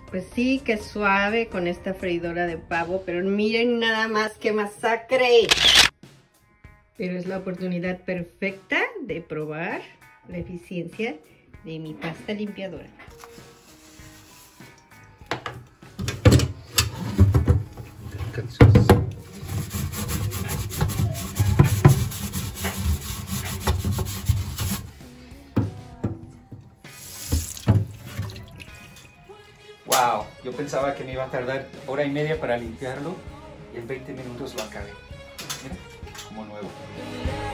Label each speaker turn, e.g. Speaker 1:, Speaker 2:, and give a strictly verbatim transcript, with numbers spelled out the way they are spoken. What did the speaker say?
Speaker 1: Pues sí, que suave con esta freidora de pavo, pero miren nada más qué masacre. Pero es la oportunidad perfecta de probar la eficiencia de mi pasta limpiadora.
Speaker 2: Wow, yo pensaba que me iba a tardar hora y media para limpiarlo y en veinte minutos lo acabé. Mira, como nuevo.